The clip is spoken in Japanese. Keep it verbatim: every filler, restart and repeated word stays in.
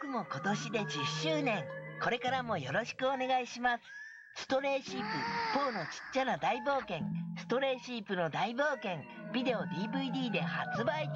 僕も今年でじゅっしゅうねん。これからもよろしくお願いします。ストレイシープ、ポーのちっちゃな大冒険、ストレイシープの大冒険、ビデオ ディーブイディー で発売